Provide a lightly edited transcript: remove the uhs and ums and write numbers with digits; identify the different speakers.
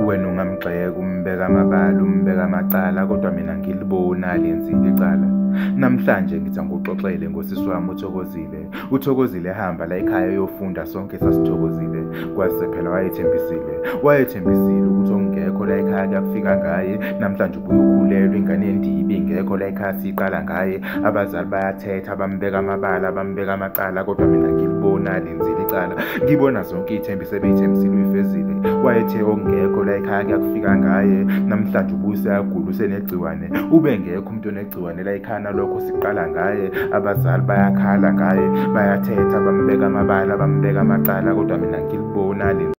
Speaker 1: Wena ungamgxeka umbeka amabala umbeka amacala kodwa mina ngilibona lenzile icala. Namhlanje ngithi angikuxoxele ngosisi wami uThokozile. uThokozile ehamba la ekhaya eyofunda sonke sasithokozile. Kwase phela wayethembisile ukuthi ongekho la ekhaya kuyafika ngaye. Namhlanje ubuye ukhulelwe ingane yendibi ingekho la ekhaya siqala ngaye. Abazali bayathetha bambeka amabala bambeka amacala kodwa mina ngilibona lenzile icala. Ngibona zonke iy'thembiso ebey'thembisile uyifezile. Wayethe ongekho la ekhaya kuyafika ngaye. Namhlanje ubuye useyagula usenegciwane. Ube ngekho umuntu onegciwane la ekhaya nalokho siqala ngaye. Abazali bayakhala ngaye bayathetha bambeka amabala bambeka amacala kodwa mina ngilibona